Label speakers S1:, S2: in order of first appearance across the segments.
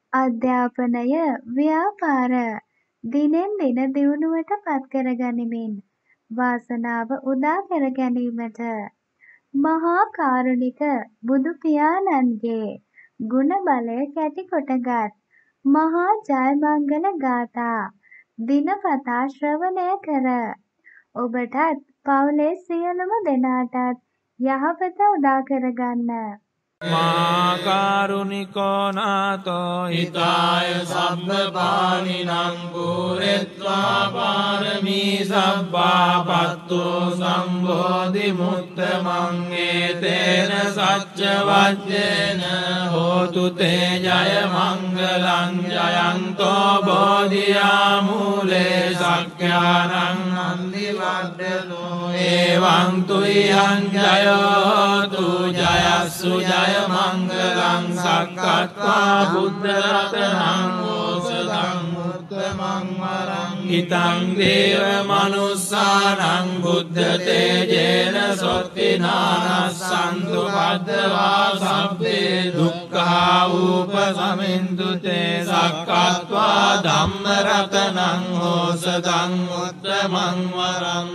S1: අධ්‍යාපනය ව්‍යාපාර දිනෙන් දින දියුණුවට පත් කර ගනිමින් වාසනාව උදා කර ගැනීමට මහා කාරුණික බුදු පියාණන්ගේ ගුණ බලය කැටි කොටගත් මහා ජයමංගල ගාථා දිනපතා ශ්‍රවණය කර ඔබටත් පවුලේ සියලුම දෙනාටත් යහපත උදා කරගන්න.
S2: මා කාරුණිකෝ නාතෝ හිතාය සබ්බපානිනං පුරෙත්වා පාරමී සබ්බා පත්තෝ සම්බෝධි මුත්තමං ඒතේන සච්ච වජ්ජේන හෝතු තේ ජය මංගලං ජයන්තෝ බෝධියා මූලේ සක්ඛානං නන්දි වඩ්ඩනෝ එවං තුයං ජයෝතු ජයස්සු ජය මංගලං සක්කත්වා බුද්ධ රතනං ඕසදං උත්තමං වරං හිතං දේව මනුස්සානං බුද්ධ තේජේන සොත්තිනානස්සන්තු බද්ධවා සබ්බේ දුක්ඛා උපසමින්තු තේ සක්කත්වා ධම්ම රතනං ඕසදං උත්තමං වරං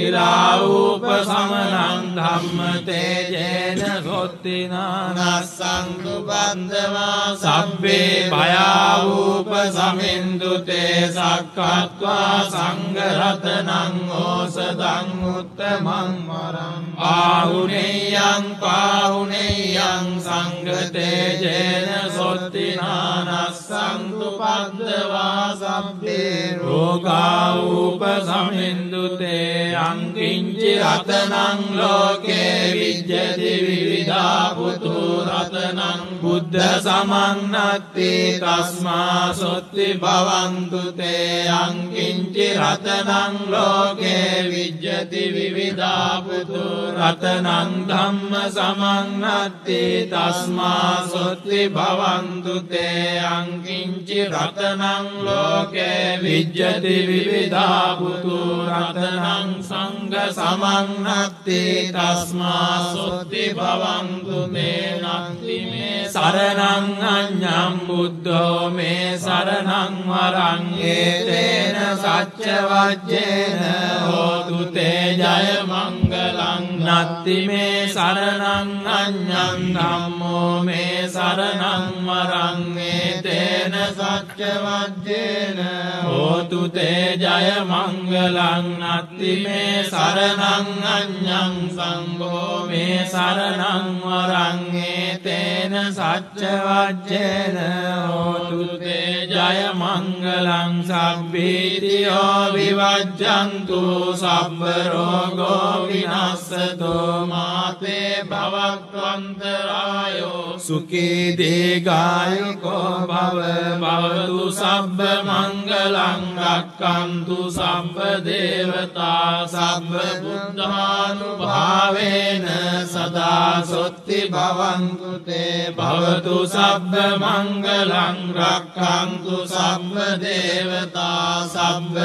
S2: පරිරාඋපසමනං ධම්ම තේජේන සොත්තිනානස්සන්තු බද්ධවා සබ්බේ භයාඋපසමින්තු තේ සක්කත්වා සංඝරතනං ඕසදං උත්තමං වරං ආහුනේයං පාහුනේයං සංඝතේජේන සොත්තිනානස්සන්තු පද්දවා සබ්බේ රෝගා උපසමින්දු තේ අංකින්චි රතනං ලෝකේ විජ්ජති විවිධා පුතු රතනං බුද්ධ සමන්නත්ති තස්මා සොත්ති භවන්තු තේ අංකින්චි රතනං ලෝකේ විජ්ජති විවිධා පුතු රතනං ධම්ම සමන්නත්ති තස්මා සොත්ති භවන්තු තේ අංකින්චි රතනං ලෝකේ විජ්ජති විවිධා පුතු රතනං සංඝ සමන්නත්ති තස්මා සොත්ති භවන්තු තේ නත්ති මේ සරණං අඤ්ඤං බුද්ධෝ මේ සරණං වරං ඒතේන සච්ච වජ්ජේන හෝතු තේ ජය මංගලං නත්ති මේ සරණං අඤ්ඤං ධම්මෝ මේ සරණං වරං ඒතේන සච්ච වජ්ජේන හෝතු තේ ජය මංගලං නත්ති මේ සරණං අඤ්ඤං සංඝෝ මේ සරණං වරං ඒතේන සච්ච වජ්ජේන හෝතු තේ ජය මංගලං සබ්බීතියෝ විවජ්ජන්තු සබ්බ රෝගෝ විනස්සතෝ මාතේ භවත්වන්තරායෝ සුඛී දීඝායුකෝ භව භවතු සබ්බ මංගලං රක්ඛන්තු සබ්බ දේවතා සබ්බ බුද්ධානුභාවේන සදා සොත්ති භවන්තු තේ භවතු සබ්බ මංගලං රක්ඛන්තු සබ්බ දේවතා සබ්බ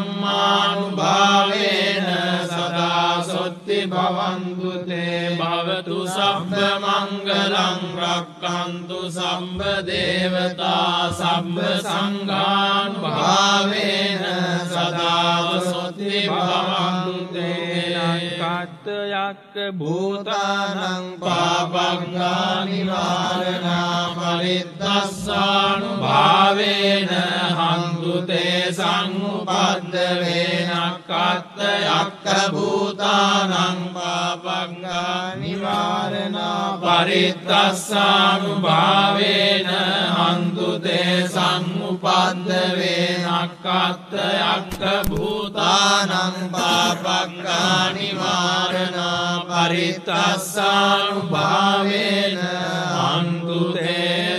S2: ධම්මානුභාවේන සදා සොත්ති භවන්තු තේ භවතු සබ්බ මංගලං රක්ඛන්තු සබ්බ දේවතා සබ්බ සංඝානුභාවේන සදා සොත්ති භවන්තු තේ කත්තයක්ක භූතානං පාපංගා නිවාරණා පරිත්තස්සානුභාවේන හන්තු තේ සංඋපද්දවේන කත්තයක්ක භූතානං පාපංගා නිවාරණා පරිත්තස්සානුභාවේන හන්තු තේ සංඋපද්දවේන කත්තයක්ක භූතානං පාපංගා නිවාරණා පරිත්තස්සානුභාවේන හන්තු තේ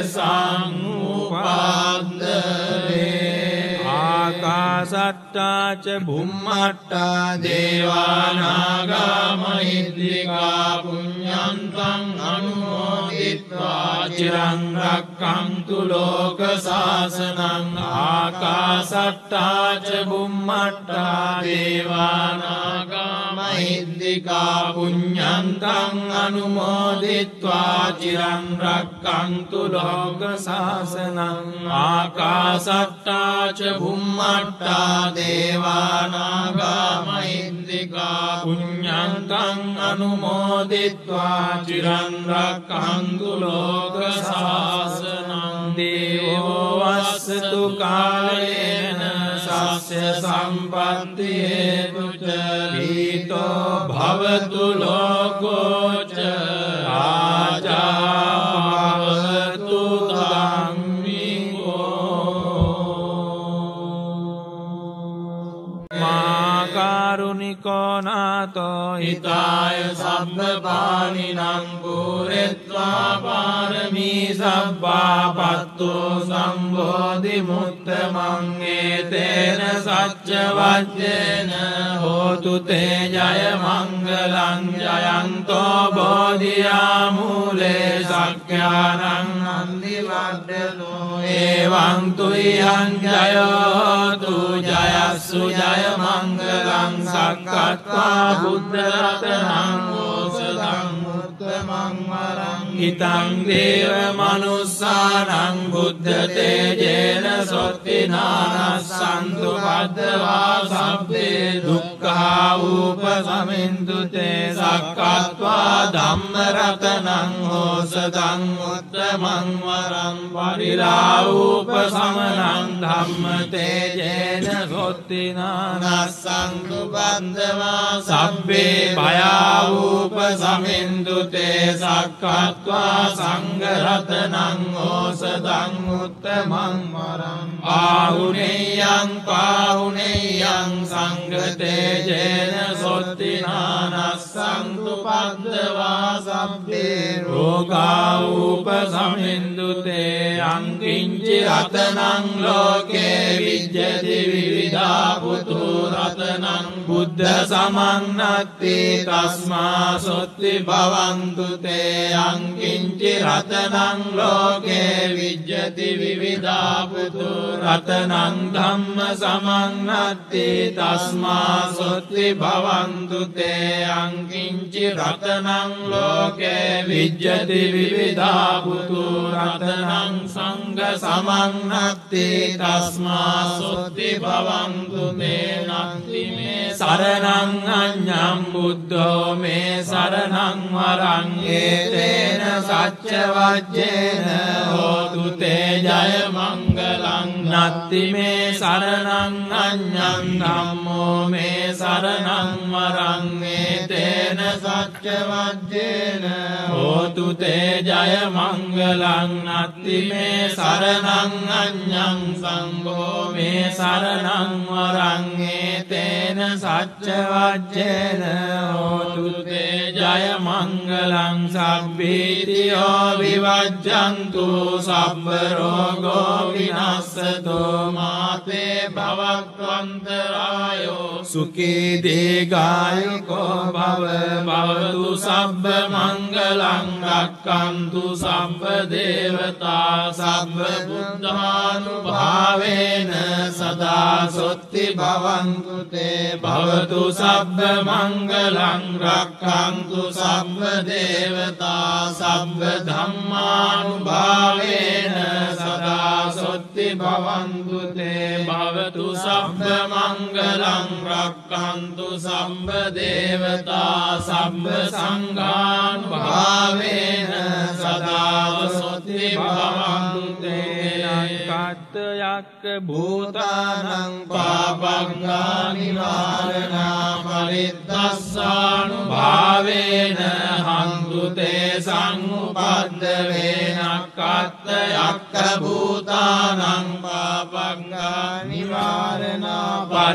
S2: සංඋපද්දවේ ආකාසට්ටා ච බුම්මට්ටා දේවානාගා මහිද්దికා පුඤ්ඤන්තං අනුමෝදිත්වා චිරං රක්ඛන්තු ලෝක සාසනං ආකාසට්ටා ච බුම්මට්ටා දේවානාගා මහිද්దికා පුඤ්ඤන්තං අනුමෝදිत्वा චිරං රක්ඛන්තු ලෝක සාසනං ආකාසට්ටා ච බුම්මට්ටා දේවානාගා මහිද්దికා පුඤ්ඤන්තං අනුමෝදිत्वा චිරං රක්ඛන්තු ලෝක සාසනං දේවෝ වස්සතු කාලේන සස්ය සම්පත්ති හේතුච පීතෝ භවතු ලෝකෝච ආජා භවතු ධම්මිකෝ මා කරුණිකෝ නාතෝ හිතාය සබ්බ පානිනං පුරෙත්වා පාරමී සබ්බා පත්තෝ සම්බෝධි මුත්තමං ඒතේන සච්ච වජ්ජේන හෝතු තේ ජය මංගලං ජයන්තෝ බෝධියා මූලේ සක්ඛානං අන්දි වඩ්ඩනෝ එවං තුයං ජයෝතු ජයස්සු ජය මංගලං සක්කත්වා බුද්ධ රතනං ඕසදං උත්තමං වරං හිතං දේව මනුස්සානං බුද්ධ තේජේන සොත්තිනානස්සන්තු බද්ධවා සබ්බේ දුක්ඛා උපසමින්තු තේ සක්කත්වා ධම්ම රතනං ඕසදං උත්තමං වරං පරිරාඋපසමනං ධම්ම තේජේන සොත්තිනානස්සන්තු බද්ධවා සබ්බේ භයාඋපසමින්තු තේ සක්කත්වා සංඝ රතනං ඕසදං උත්තමං වරං ආහුනේයං පාහුනේයං සංඝ තේජේන සොත්තිනානස්සන්තු පද්දවා සබ්බේ රෝගා උපසමින්දු තේ අංකින්චි රතනං ලෝකේ විජ්ජති විවිධා පුතු රතනං බුද්ධ සමන්නත්ති තස්මා සොත්ති භවන්තු තේ අංකින්චි රතනං ලෝකේ විජ්ජති විවිධා පුතු රතනං ධම්ම සමන්නත්ති තස්මා සොත්ති භවන්තු තේ අංකින්චි රතනං ලෝකේ විජ්ජති විවිධා පුතු රතනං සංඝ සමන්නත්ති තස්මා සොත්ති භවන්තු තේ නත්ති මේ සරණං අඤ්ඤං බුද්ධෝ මේ සරණං වරං ඒතේන සච්ච වජ්ජේන හෝතු තේ ජය මංගලං නත්ති මේ සරණං අඤ්ඤං ධම්මෝ මේ සරණං වරං ඒතේන සච්ච වජ්ජේන හෝතු තේ ජය මංගලං නත්ති මේ සරණං අඤ්ඤං සංඝෝ මේ සරණං වරං ඒතේන සච්ච වජ්ජේන හෝතු තේ ජය මංගලං සබ්බීතියෝ විවජ්ජන්තු සබ්බ රෝගෝ විනස්සතෝ මාතේ භවක්ඛන්තරායෝ සුඛී දීඝායුකෝ භව භවතු සබ්බ මංගලං රක්ඛන්තු සබ්බ දේවතා සබ්බ බුද්ධානුභාවේන සදා සොත්ති භවන්තු තේ භවතු සබ්බ මංගලං රක්ඛන්තු සබ්බ දේවතා සබ්බ ධම්මානුභාවේන සදා සොත්ති භවන්තු තේ භවතු සබ්බ මංගලං රක්ඛන්තු සබ්බ දේවතා සබ්බ සංඝානුභාවේන සදා සොත්ති භවන්තු තේ කත්ත යක්ක භූතානං පාපංගා නිවාරණා පරිත්තස්සානුභාවේන හන්තු තේ සංඋපද්දවේන කත්ත යක්ක භූතානං පාපංගා නිවාරණා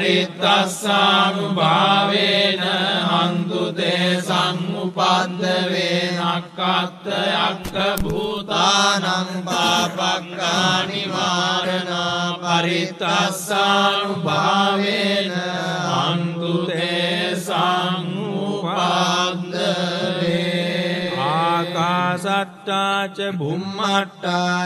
S2: පරිත්තස්සානුභාවේන හන්තු තේ සංඋපද්දවේන කත්ත යක්ක භූතානං පාපංගා නිවාරණා පරිත්තස්සානුභාවේන හන්තු තේ සංඋපද්දවේ ආකාසට්ටා ච බුම්මට්ටා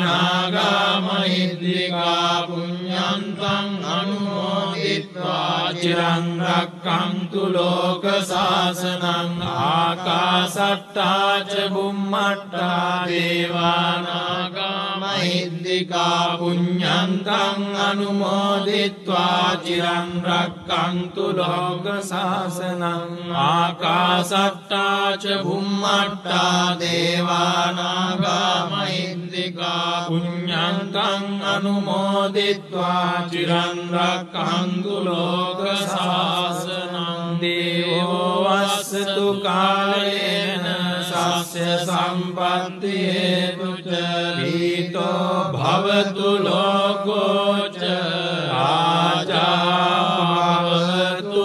S2: දේවානාගා මහිද්దికා පුඤ්ඤන්තං අනුමෝදිत्वा චිරං රක්ඛන්තු ලෝක සාසනං ආකාසට්ටා ච බුම්මට්ටා දේවානාගා මහිද්దికා පුඤ්ඤන්තං අනුමෝදිත්වා චිරං රක්ඛන්තු ලෝක සාසනං ආකාසට්ටා ච බුම්මට්ටා දේවානාගා මහිද්దికා පුඤ්ඤන්තං අනුමෝදිත්වා චිරං රක්ඛන්තු ලෝක සාසනං දේවෝ වස්සතු කාලේන සස්ය සම්පත්ති හේතුච පීතෝ භවතු ලෝකෝ ච රාජා භවතු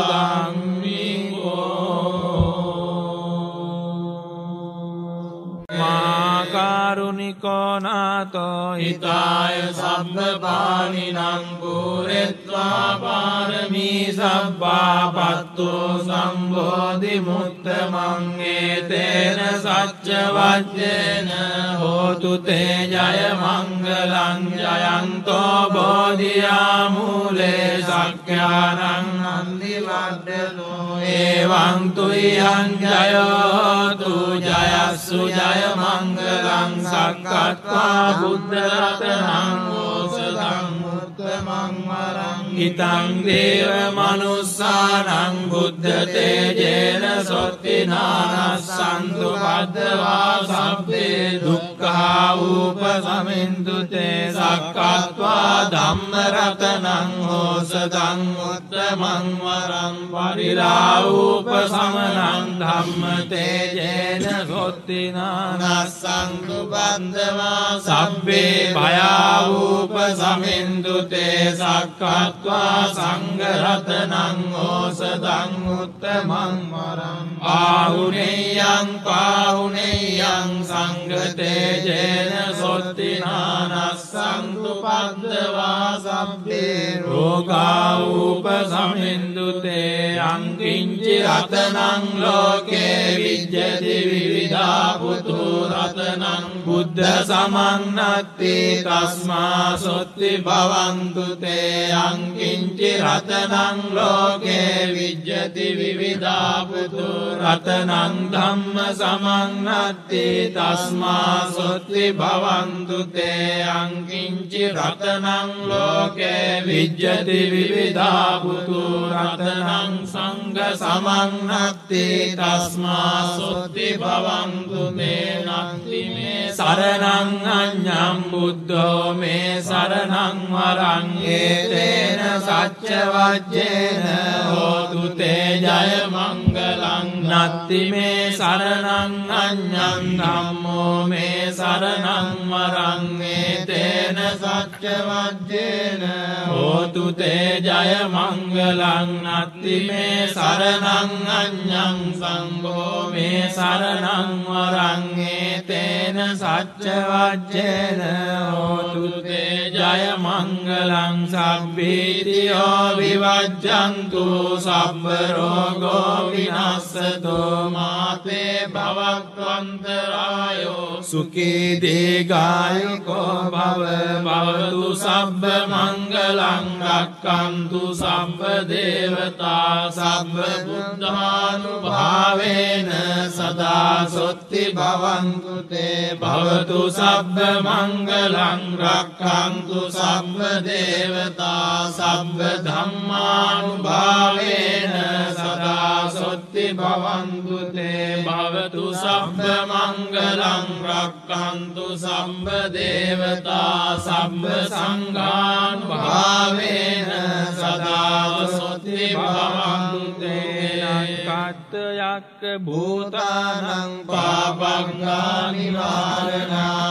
S2: ධම්මිකෝ මා කරුණිකෝ නාතෝ හිතාය සබ්බ පානිනං පුරෙත්වා පාරමී සබ්බා පත්තෝ සම්බෝධි මුත්තමං ඒතේන සච්ච වජ්ජේන හෝතු තේ ජය මංගලං ජයන්තෝ බෝධියා මූලේ සක්ඛානං නන්දි වඩ්ඩනෝ එවං තුයං ජයෝතු ජයස්සු ජය මංගලං සක්කත්වා බුද්ධ රතනං ඕසදං උත්තමං වරං හිතං දේව මනුස්සානං බුද්ධ තේජේන සොත්තිනානස්සන්තු පද්දවා සබ්බේ දුක්ඛා උපසමින්තු තේ සක්කත්වා ධම්ම රතනං ඕසදං උත්තමං වරං පරිරාඋපසමනං ධම්ම තේජේන සොත්තිනානස්සන්තු පද්දවා සබ්බේ භයාඋපසමින්තු තේ සක්කත්වා සංඝරතනං ඕසදං උත්තමං වරං ආහුනේයං පාහුනේයං සංඝතේජේන සොත්තිනානස්සන්තු පද්දවා සබ්බේ රෝගා උපසමින්තු තේ අංකින්චි රතනං ලෝකේ විජ්ජති විවිධා පුතු රතනං බුද්ධ සමන්නත්ති තස්මා සොත්ති භවන්තු තේ අංකින්චි රතනං ලෝකේ විජ්ජති විවිධා පුතු රතනං ධම්ම සමන්නත්ති තස්මා සොත්ති භවන්තු තේ අංකින්චි රතනං ලෝකේ විජ්ජති විවිධා පුතු රතනං සංඝ සමන්නත්ති තස්මා සොත්ති භවන්තු තේ නත්ති මේ සරණං අඤ්ඤං බුද්ධෝ මේ සරණං වරං ඒතේන සච්ච වජ්ජේන හෝතු තේ ජය මංගලං නත්ති මේ සරණං අඤ්ඤං ධම්මෝ මේ සරණං වරං ඒතේන සච්ච වජ්ජේන හෝතු තේ ජය මංගලං නත්ති මේ සරණං අඤ්ඤං සංඝෝ මේ සරණං වරං ඒතේන සච්ච වජ්ජේන හෝතු තේ ජය මංගලං සබ්බීතියෝ විවජ්ජන්තු සබ්බ රෝගෝ විනස්සතෝ මාතේ භවත්වන්තරායෝ සුඛී දීඝායුකෝ භව භවතු සබ්බ මංගලං රක්ඛන්තු සබ්බ දේවතා සබ්බ බුද්ධානුභාවේන සදා සොත්ති භවන්තු තේ භවතු සබ්බ මංගලං රක්ඛන්තු සබ්බ දේවතා සබ්බ ධම්මානුභාවේන සදා සොත්ති භවන්තු තේ භවතු සබ්බ මංගලං රක්ඛන්තු සබ්බ දේවතා සබ්බ සංඝානුභාවේන සදා සොත්ති භවන්තු තේ කත්ත යක්ක භූතානං පාපංගා නිවාරණා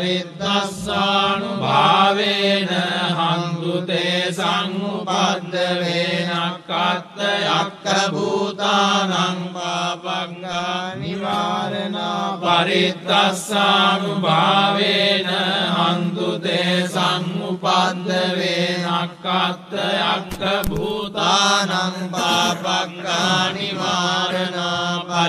S2: පරිද්දස්සානුභාවේන හන්තු තේ සංඋපද්දවේන කත්ත යක්ක භූතානං පාපංගා නිවාරණා පරිද්දස්සානුභාවේන හන්තු තේ සංඋපද්දවේන කත්ත යක්ක භූතානං පාපංගා නිවාරණා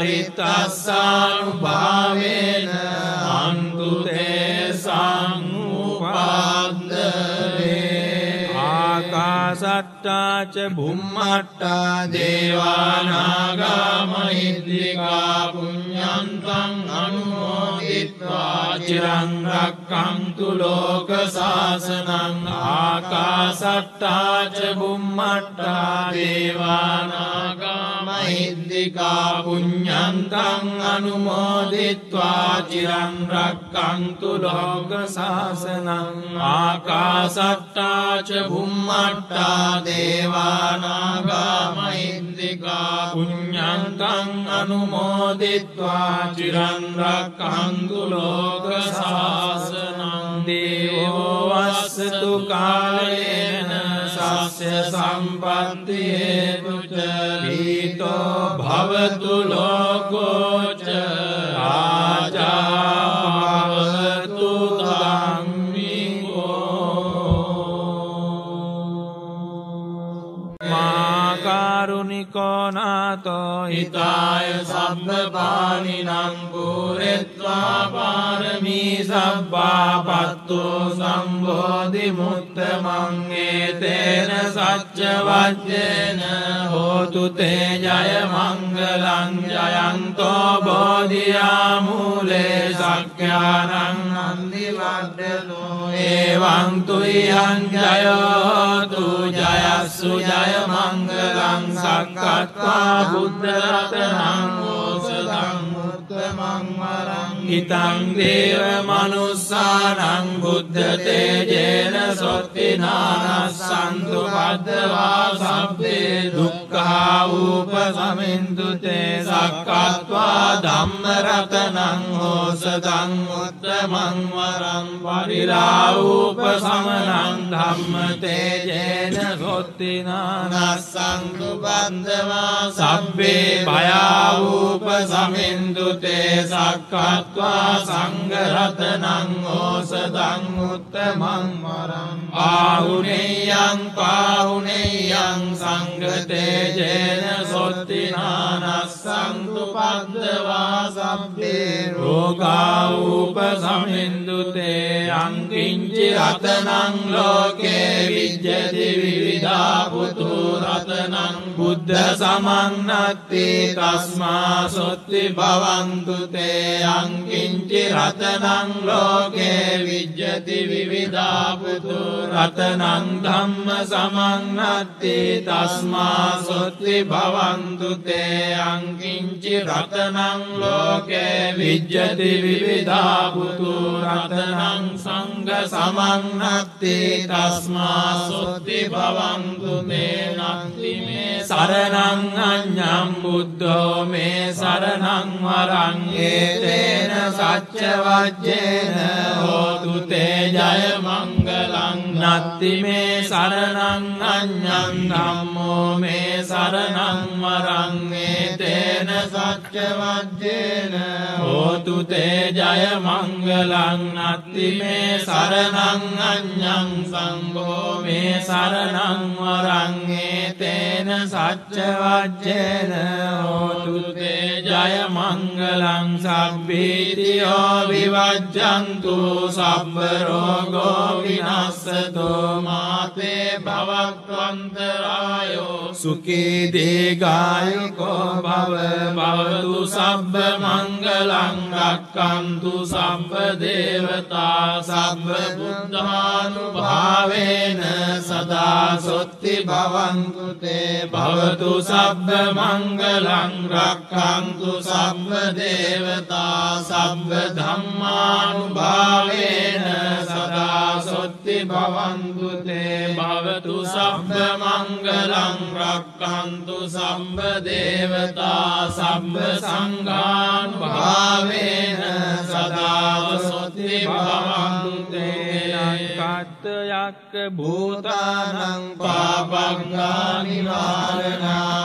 S2: පරිද්දස්සානුභාවේන හන්තු තේ සංඋපද්දවේ ආකාස සට්ටා ච බුම්මට්ටා දේවානාගා මහිද්దికා පුඤ්ඤන්තං අනුමෝදිත්වා චිරං රක්ඛන්තු ලෝක සාසනං ආකාසට්ටා ච බුම්මට්ටා දේවානාගා මහිද්దికා පුඤ්ඤන්තං අනුමෝදිත්වා චිරං රක්ඛන්තු ලෝක සාසනං ආකාසට්ටා ච බුම්මට්ටා දේවානාගා මහිද්దికා පුඤ්ඤන්තං අනුමෝදිත්වා චිරං රක්ඛන්තු ලෝක සාසනං දේවෝ වස්සතු කාලේන සස්ය සම්පත්ති හේතුච පීතෝ භවතු ලෝකෝච ආජාභවතු ධම්මිකෝ මා කාරුණිකෝ නාතෝ හිතාය සබ්බ පානිනං පුරෙත්වා පාරමී සබ්බා පත්තෝ සම්බෝධි මුත්තමං ඒතේන සච්ච වජ්ජේන හෝතු තේ ජය මංගලං ජයන්තෝ බෝධියා මූලේ සක්ඛානං නන්දි වඩ්ඩනෝ එවං තුයං ජයෝතු ජයස්සු ජය මංගලං සක්කත්වා බුද්ධ රතනං ඕසදං උත්තමං වරං හිතං දේව මනුස්සානං බුද්ධ තේජේන සොත්තිනානස්සන්තු පද්දවා සබ්බේ දුක්ඛා උපසමින්තු තේ සක්කත්වා ධම්ම රතනං ඕසදං උත්තමං වරං පරිරාඋපසමනං ධම්ම තේජේන සොත්තිනානස්සන්තු පද්දවා සබ්බේ භයාඋපසමින්තු තේ සක්කත්වා සංඝරතනං ඕසදං උත්තමං වරං ආහුනේයං පාහුනේයං සංඝතේජේන සොත්තිනානස්සන්තු පද්දවා සබ්බේ රෝගා උපසමින්දු තේ අංකින්චි රතනං ලෝකේ විජ්ජති විවිධා පුතු රතනං බුද්ධ සමන්නත්ති තස්මා සොත්ති භවන්තු තේ අංකින්චි රතනං ලෝකේ විජ්ජති විවිධා පුතු රතනං ධම්ම සමන්නත්ති තස්මා සොත්ති භවන්තු තේ අංකින්චි රතනං ලෝකේ විජ්ජති විවිධා පුතු රතනං සංඝ සමන්නත්ති තස්මා සොත්ති භවන්තු තේ නත්ති මේ සරණං අඤ්ඤං බුද්ධෝ මේ සරණං වරං ඒතේන සච්ච වජ්ජේන හෝතු තේ ජය මංගලං නත්ති මේ සරණං අඤ්ඤං ධම්මෝ මේ සරණං වරං ඒතේන සච්ච වජ්ජේන හෝතු තේ ජය මංගලං නත්ති මේ සරණං අඤ්ඤං සංඝෝ මේ සරණං වරං ඒතේන සච්ච වජ්ජේන හෝතු තේ ජය මංගලං සබ්බීතියෝ විවජ්ජන්තු සබ්බ රෝගෝ විනස්සතෝ මාතේ භවත්වන්තරායෝ සුඛී දීඝායුකෝ භව භවතු සබ්බ මංගලං රක්ඛන්තු සබ්බ දේවතා සබ්බ බුද්ධානුභාවේන සදා සොත්ති භවන්තු තේ භවතු සබ්බ මංගලං රක්ඛන්තු සබ්බ දේවතා සබ්බ ධම්මානුභාවේන සදා සොත්ති භවන්තු තේ භවතු සබ්බ මංගලං රක්ඛන්තු සබ්බ දේවතා සබ්බ සංඝානුභාවේන සදා සොත්ති භවන්තු තේ කත්තයක්ක භූතානං පාපංගානි වාරණා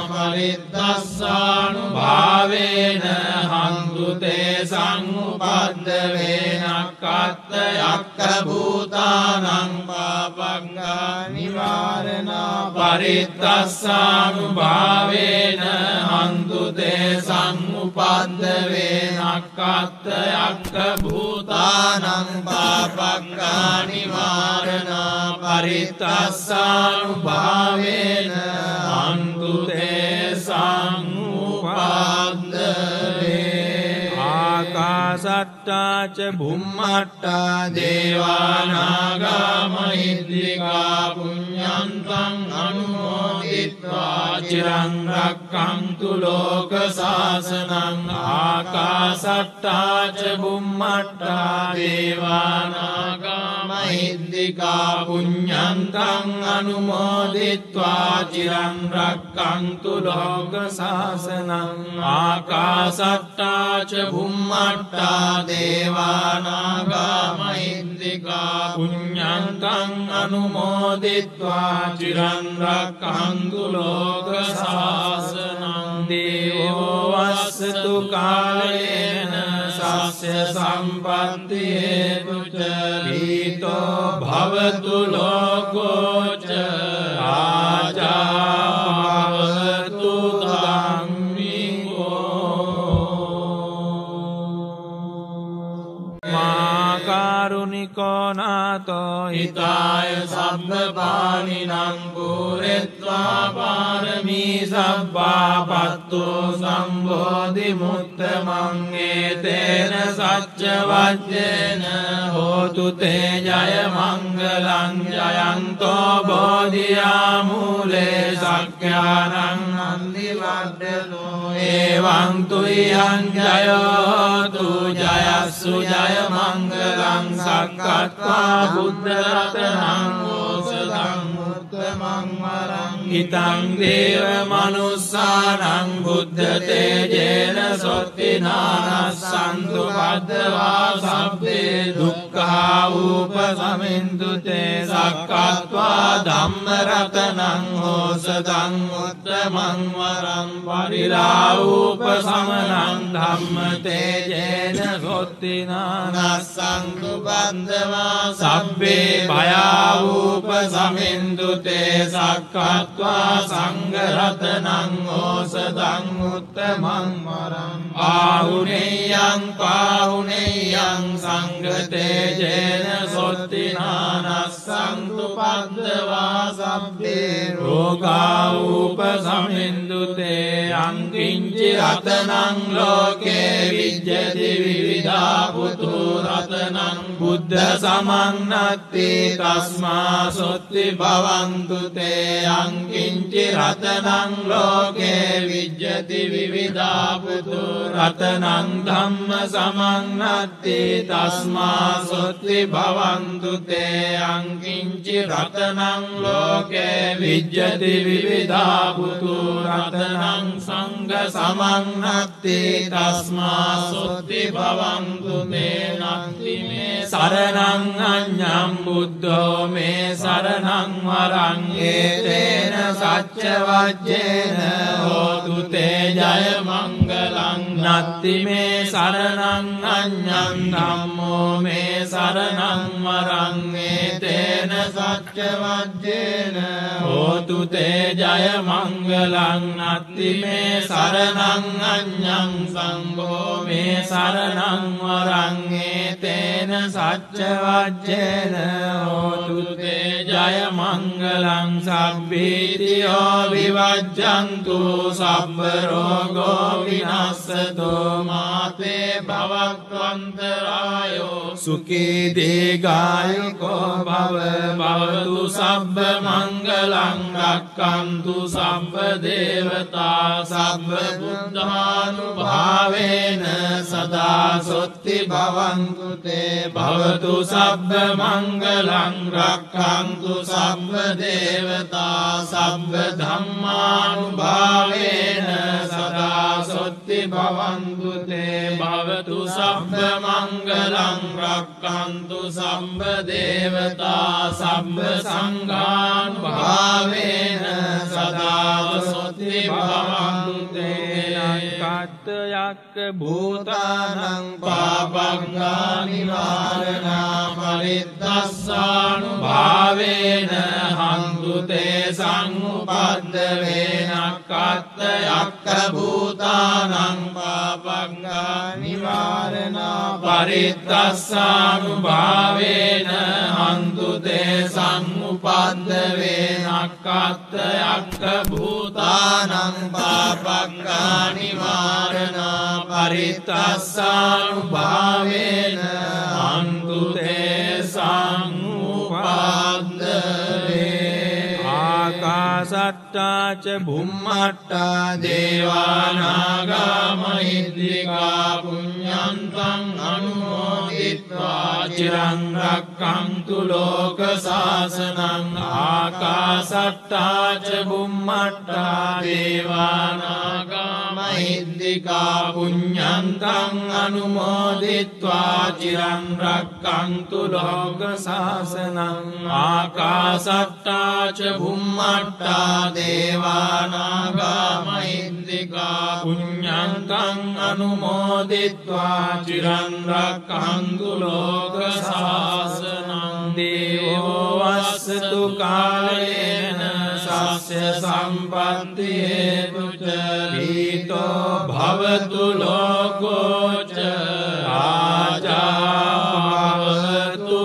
S2: පරිත්තස්සානුභාවේන හන්තු තේ සංඋපද්දවේන කත්තයක්ක භූතානං පාපංගානි වාරණා පරිත්තස්සානුභාවේන හන්තු තේ සංඋපද්දවේන කත්තයක්ක භූතානං පාපංගානි වාරණා පරිත්තස්සානුභාවේන හන්තු තේ සංඋපද්දවේ ආකාසට්ටා ච බුම්මට්ටා දේවානාගා මහිද්దికා පුඤ්ඤන්තං අනුමෝදිත්වා චිරං රක්ඛන්තු ලෝක සාසනං ආකාසට්ටා ච බුම්මට්ටා දේවානාගා මහිද්దికා පුඤ්ඤන්තං අනුමෝදිත්වා චිරං රක්ඛන්තු ලෝක සාසනං ආකාසට්ටා ච බුම්මට්ටා දේවානාගා මහිද්దికා පුඤ්ඤන්තං අනුමෝදිත්වා චිරං රක්ඛන්තු ලෝක සාසනං දේවෝ වස්සතු කාලේන සස්ය සම්පත්ති හේතුච පීතෝ භවතු ලෝකෝච ආජා භවතු ධම්මිකෝ මා කාරුණිකෝ නාතෝ හිතාය සබ්බ පානිනං පුරෙත්වා පාරමී සබ්බා පත්තෝ සම්බෝධි මුත්තමං ඒතේන සච්ච වජ්ජේන හෝතු තේ ජය මංගලං ජයන්තෝ බෝධියා මූලේ සක්ඛානං නන්දි වඩ්ඩනෝ එවං තුයං ජයෝතු ජයස්සු ජය මංගලං සක්කත්වා බුද්ධ රතනං ඕසදං උත්තමං වරං හිතං දේව මනුස්සානං බුද්ධ තේජේන සොත්තිනානස්සන්තු බද්ධවා සබ්බේ දුක්ඛා උපසමින්තු තේ සක්කත්වා ධම්ම රතනං ඕසදං උත්තමං වරං පරිරාඋපසමනං ධම්ම තේජේන සොත්තිනානස්සන්තු බද්ධවා සබ්බේ භයාඋපසමින්තු තේ සක්කත්වා සංඝරතනං ඕසදං උත්තමං වරං ආහුනේයං පාහුනේයං සංඝතේජේන සොත්තිනානස්සන්තු පද්දවා සබ්බේ රෝගා උපසමින්දු තේ අංකින්චි රතනං ලෝකේ විජ්ජති විවිධා පුතු රතනං බුද්ධ සමන්නත්ති තස්මා සොත්ති භවන්තු තේ අංකින්චි රතනං ලෝකේ විජ්ජති විවිධා පුතු රතනං ධම්ම සමන්නත්ති තස්මා සොත්ති භවන්තු තේ අංකින්චි රතනං ලෝකේ විජ්ජති විවිධා පුතු රතනං සංඝ සමන්නත්ති තස්මා සොත්ති භවන්තු තේ නත්ති මේ සරණං අඤ්ඤං බුද්ධෝ මේ සරණං වරං ඒතේන සච්ච වජ්ජේන හෝතු තේ ජය මංගලං නත්ති මේ සරණං අඤ්ඤං ධම්මෝ මේ සරණං වරං ඒතේන සච්ච වජ්ජේන හෝතු තේ ජය මංගලං නත්ති මේ සරණං අඤ්ඤං සංඝෝ මේ සරණං වරං ඒතේන සච්ච වජ්ජේන හෝතු තේ ජය මංගලං සබ්බීතියෝ විවජ්ජන්තු සබ්බ රෝගෝ විනස්සතෝ මාතේ භවත්වන්තරායෝ සුඛී දීඝායුකෝ භව භවතු සබ්බ මංගලං රක්ඛන්තු සබ්බ දේවතා සබ්බ බුද්ධානුභාවේන සදා සොත්ති භවන්තු තේ භවතු සබ්බ මංගලං රක්ඛන්තු සබ්බ දේවතා සබ්බ ධම්මානුභාවේන සදා සොත්ති භවන්තු තේ භවතු සබ්බ මංගලං රක්ඛන්තු සබ්බ දේවතා සබ්බ සංඝානුභාවේන සදා සොත්ති භවන්තු තේ කත්තයක්ක භූතානං පාපංගා නිවාරණා පරිත්තස්සානුභාවේන හන්තු තේ සංඋපද්දවේන කත්තයක්ක භූතානං පාපංගා නිවාරණා පරිත්තස්සානුභාවේන හන්තු තේ සංඋපද්දවේන පද්දවේනක්කත්ත යක්ක භූතානං පාපක්ඛා නිවාරණා පරිත්තස්සානුභාවේන අන්තු තේ සංඋපද්දවේ ආකාසට්ටා ච බුම්මට්ටා දේවානාගා මහිද්దికා පුඤ්ඤන්තං අනුමෝදිත්වා චිරං රක්ඛන්තු ලෝක සාසනං ආකාසට්ටා ච බුම්මට්ටා දේවානාගා මහිද්దికා පුඤ්ඤන්තං අනුමෝදිත්වා චිරං රක්ඛන්තු ලෝක සාසනං ආකාසට්ටා ච බුම්මට්ටා දේවානාගා මහිද්దికා පුඤ්ඤන්තං අනුමෝදිත්වා චිරං රක්ඛන්තු ලෝක සාසනං දේවෝ වස්සතු කාලේන සස්ය සම්පත්ති හේතුච පීතෝ භවතු ලෝකෝච ආජා භවතු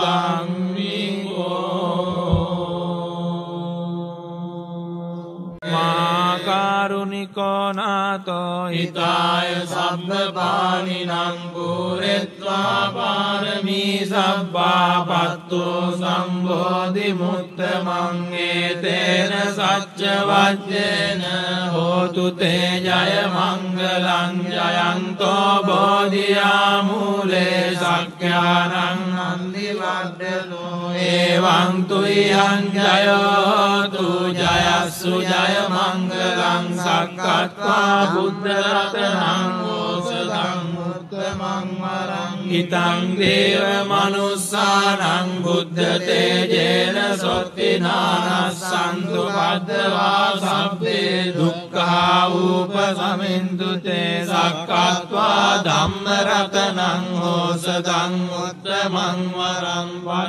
S2: කාරුණිකෝ නාතෝ හිතාය සබ්බ පානිනං පුරෙත්වා පාරමී සබ්බා පත්තෝ සම්බෝධි මුත්තමං ඒතේන සච්ච වජ්ජේන හෝතු තේ ජය මංගලං ජයන්තෝ බෝධියා මූලේ සක්ඛානං නන්දි වඩ්ඩනෝ එවං තුයං ජයෝතු ජයස්සු ජය මංගලං සක්කත්වා බුද්ධ රතනං ඕසදං උත්තමං වරං හිතං දේව මනුස්සානං බුද්ධ තේජේන සොත්තිනානස්සන්තු බද්ධවා සබ්බේ දුක්ඛා උපසමින්තු තේ සක්කත්වා ධම්ම රතනං ඕසදං උත්තමං වරං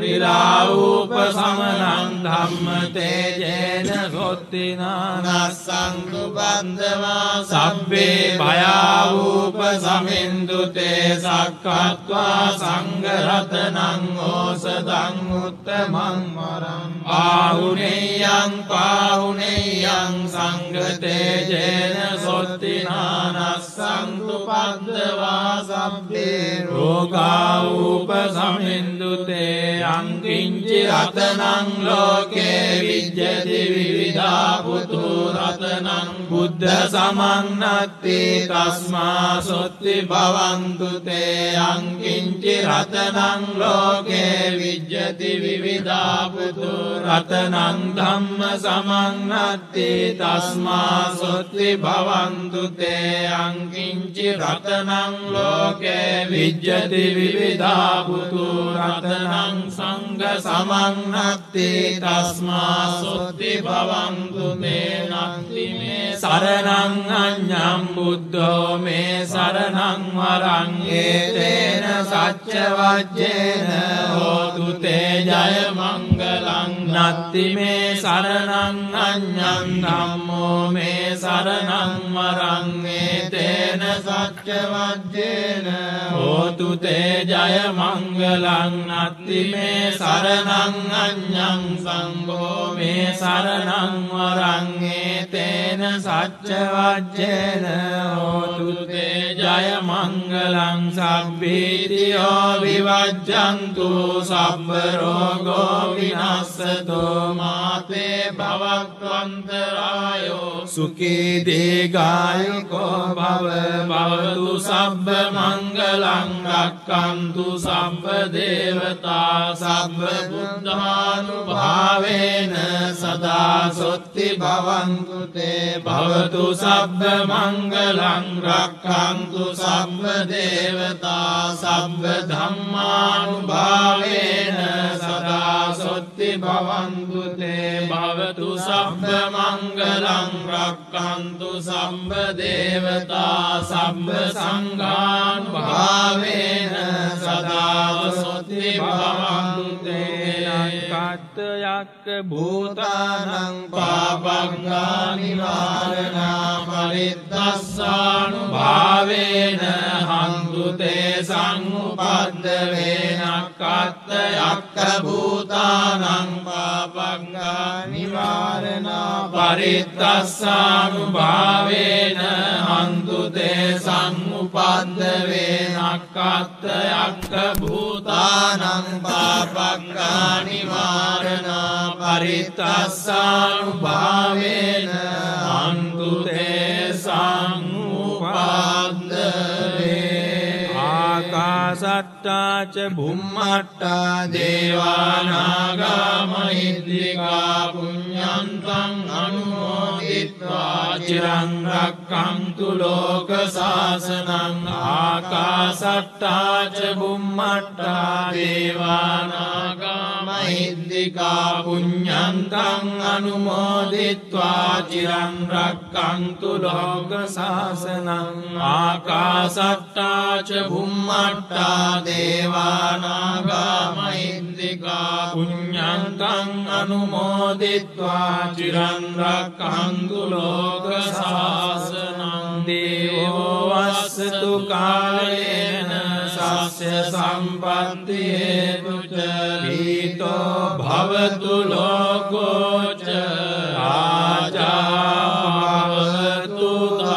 S2: පරිරාඋපසමනං ධම්ම තේජේන සොත්තිනානස්සන්තු බද්ධවා සබ්බේ භයාඋපසමින්තු තේ සක්කත්වා සංඝ රතනං ඕසදං උත්තමං වරං ආහුනේයං පාහුනේයං සංඝ තේජේන සොත්තිනානස්සන්තු පද්දවා සබ්බේ රෝගා උපසමින්දු තේ අංකින්චි රතනං ලෝකේ විජ්ජති විවිධා පුතු රතනං බුද්ධ සමන්නත්ති තස්මා සොත්ති භවන්තු තේ අංකින්චි රතනං ලෝකේ විජ්ජති විවිධා පුතු රතනං ධම්ම සමන්නත්ති තස්මා සොත්ති භවන්තු තේ අංකින්චි රතනං ලෝකේ විජ්ජති විවිධා පුතු රතනං සංඝ සමන්නත්ති තස්මා සොත්ති භවන්තු මේ නත්ති මේ සරණං අඤ්ඤං බුද්ධෝ මේ සරණං වරං ඒතේන සච්ච වජ්ජේන හෝතු තේ ජය මංගලං නත්ති මේ සරණං අඤ්ඤං ධම්මෝ මේ සරණං වරං ඒතේන සච්ච වජ්ජේන හෝතු තේ ජය මංගලං නත්ති මේ සරණං අඤ්ඤං සංඝෝ මේ සරණං වරං ඒතේන සච්ච වජ්ජේන හෝතු තේ ජය මංගලං සබ්බීතියෝ විවජ්ජන්තු සබ්බ රෝගෝ විනස්සතෝ මාතේ භවක්ඛන්තරායෝ සුඛී දීඝායුකෝ භව භවතු සබ්බ මංගලං රක්ඛන්තු සබ්බ දේවතා සබ්බ බුද්ධානුභාවේන සදා සොත්ති භවන්තු තේ භවතු සබ්බ මංගලං රක්ඛන්තු සබ්බ දේවතා සබ්බ ධම්මානුභාවේන සදා සොත්ති භවන්තු තේ භවතු සබ්බ මංගලං රක්ඛන්තු සබ්බ දේවතා සබ්බ සංඝානුභාවේන සදා සොත්ති භවන්තු තේ කත්ත යක්ක භූතානං පාපංගා නිවාරණා පරිත්තස්සානුභාවේන හන්තු තේ සංඋපද්දවේනක්කත්ත යක්ක භූතානං පාපංගා පරිත්තස්සානුභාවේන හන්තු තේ සම්උපද්දවේ නක්ඛත්ත යක්ඛ භූතානං පාපක්ඛානි වාරණා පරිත්තස්සානුභාවේන හන්තු තේ සම්උපද්දවේ ආකාසට්ටා ච බුම්මට්ටා දේවානාගා මහිද්దికා පුඤ්ඤන්තං අනුමෝදිත්වා චිරං රක්ඛන්තු ලෝක සාසනං ආකාසට්ටා ච බුම්මට්ටා දේවානාගා මහිද්దికා පුඤ්ඤන්තං අනුමෝදිත්වා චිරං රක්ඛන්තු ලෝක සාසනං ආකාසට්ටා ච බුම්මට්ටා දේවානාගා මහිද්దికා පුඤ්ඤන්තං අනුමෝදිත්වා චිරං රක්ඛන්තු ලෝක සාසනං දේවෝ වස්සතු කාලේන සස්ය සම්පත්ති හේතුච පීතෝ භවතු ලෝකෝච රාජා භවතු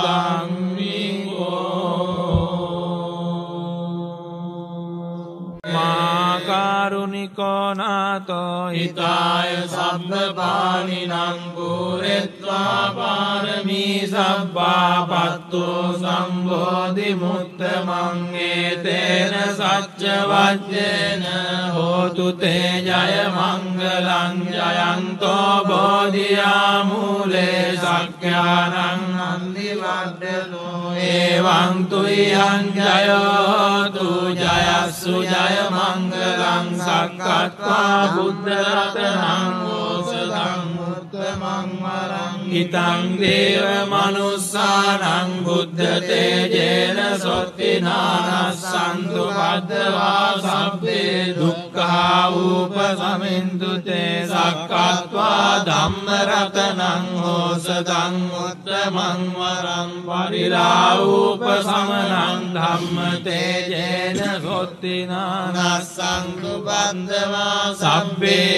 S2: කාරුණිකෝ නාතෝ හිතාය සබ්බපානිනං පුරෙත්වා පාරමී සබ්බා පත්තෝ සම්බෝධි මුත්තමං ඒතේන සච්ච වජ්ජේන හෝතු තේ ජය මංගලං ජයන්තෝ බෝධියා මූලේ සක්ඛානං නන්දි වඩ්ඩනෝ එවං තුයං ජයෝතු ජයස්සු ජය මංගලං සක්කත්වා බුද්ධ රතනං ඕසදං උත්තමං වරං හිතං දේව මනුස්සානං බුද්ධ තේජේන සොත්තිනානස්සන්තු පද්දවා සබ්බේ දුක්ඛා උපසමින්තු තේ සක්කත්වා ධම්ම රතනං ඕසදං උත්තමං වරං පරිරාඋපසමනං ධම්ම තේජේන සොත්තිනානස්සන්තු පද්දවා සබ්බේ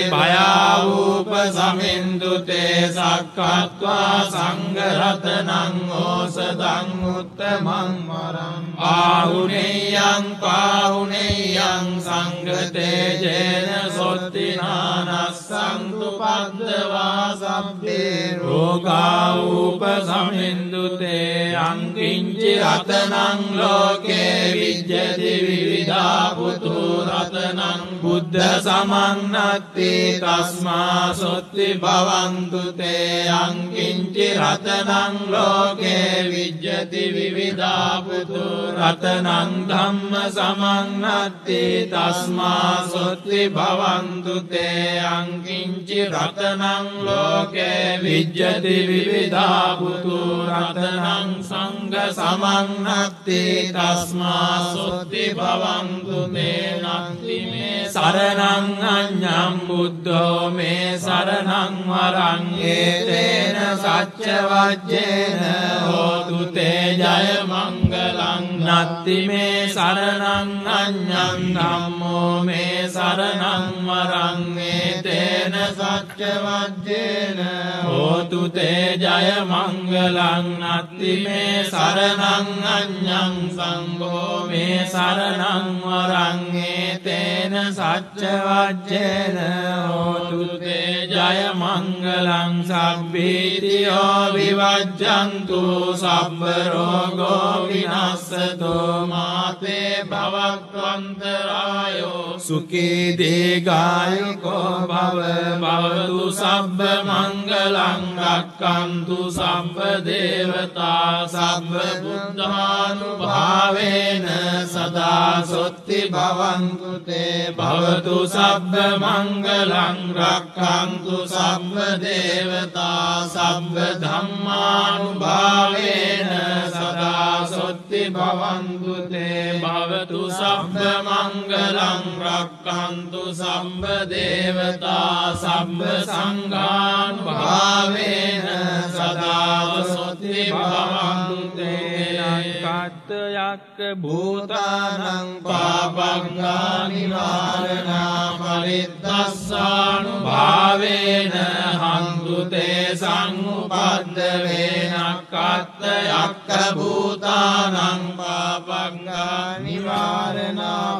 S2: භයාඋපසමින්තු තේ සක්කත්වා සංඝරතනං ඕසදං උත්තමං වරං ආහුනේයං පාහුනේයං සංඝතේජේන සොත්තිනානස්සන්තු පද්දවා සබ්බේ රෝගා උපසමින්දු තේ අංකින්චි රතනං ලෝකේ විජ්ජති විවිධා පුතු රතනං බුද්ධ සමන්නත්ති තස්මා සොත්ති භවන්තු තේ අංකින්චි රතනං ලෝකේ විජ්ජති විවිධා පුතු රතනං ධම්ම සමන්නත්ති තස්මා සොත්ති භවන්තු තේ අංකින්චි රතනං ලෝකේ විජ්ජති විවිධා පුතු රතනං සංඝ සමන්නත්ති තස්මා සොත්ති භවන්තු තේ නත්ති මේ සරණං අඤ්ඤං බුද්ධෝ මේ සරණං වරං ඒතේන සච්ච වජ්ජේන හෝතු තේ ජය මංගලං නත්ති මේ සරණං අඤ්ඤං ධම්මෝ මේ සරණං වරං ඒතේන සච්ච වජ්ජේන හෝතු තේ ජය මංගලං නත්ති මේ සරණං අඤ්ඤං සංඝෝ මේ සරණං වරං ඒතේන සච්ච වජ්ජේන හෝතු තේ ජය මංගලං සබ්බීතියෝ විවජ්ජන්තු සබ්බ රෝගෝ විනස්සතෝ මාතේ භවත්වන්තරායෝ සුඛී දීඝායුකෝ භව භවතු සබ්බ මංගලං රක්ඛන්තු සබ්බ දේවතා සබ්බ බුද්ධානුභාවේන සදා සොත්ති භවන්තු තේ භවතු සබ්බ මංගලං රක්ඛන්තු සබ්බ දේවතා සබ්බ ධම්මානුභාවේන සදා සොත්ති භවන්තු තේ භවතු සබ්බ මංගලං රක්ඛන්තු සබ්බ දේවතා සබ්බ සංඝානුභාවේන සදා සොත්ති භවන්තු තේ නක්ඛත්ත යක්ඛ භූතානං පාපං නිවාරණා පරිත්තස්සානුභාවේන භාවේන හන්තු තේ සංඋපද්දවේන කත්ත යක්ඛ භූතානං පාපංගා නිවාරණා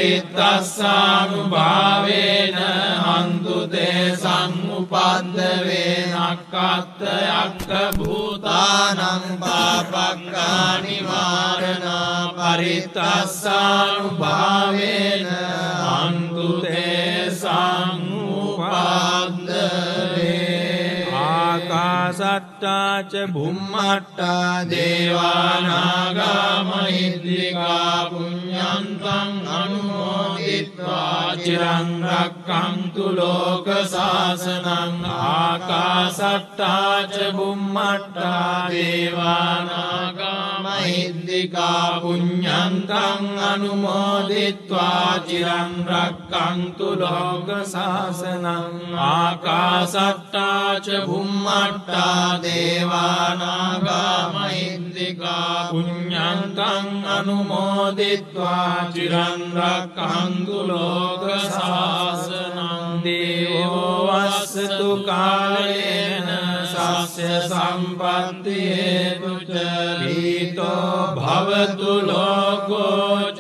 S2: පරිත්තස්සානුභාවේන හන්තු තේ සංඋපද්දවේන කත්ත යක්ඛ භූතානං පාපංගා නිවාරණා පරිත්තස්සානුභාවේන හන්තු තේ සංඋපද්දවේ ආකාසට්ටා ච භුම්මට්ටා දේවානාගා මහිද්దికා පුඤ්ඤන්තං අනුමෝදිත්වා චිරං රක්ඛන්තු ලෝක සාසනං ආකාසට්ටා ච භුම්මට්ටා දේවානාගා මහිද්దికා පුඤ්ඤන්තං අනුමෝදිත්වා චිරං රක්ඛන්තු ලෝක සාසනං ආකාසට්ටා ච භුම්මට්ටා දේවානාගා මහිද්దికා පුඤ්ඤන්තං අනුමෝදිත්වා චිරං රක්ඛන්තු ලෝක සාසනං දේවෝ වස්සතු කාලේන සස්ය සම්පත්ති හේතුච පීතෝ භවතු ලෝකෝ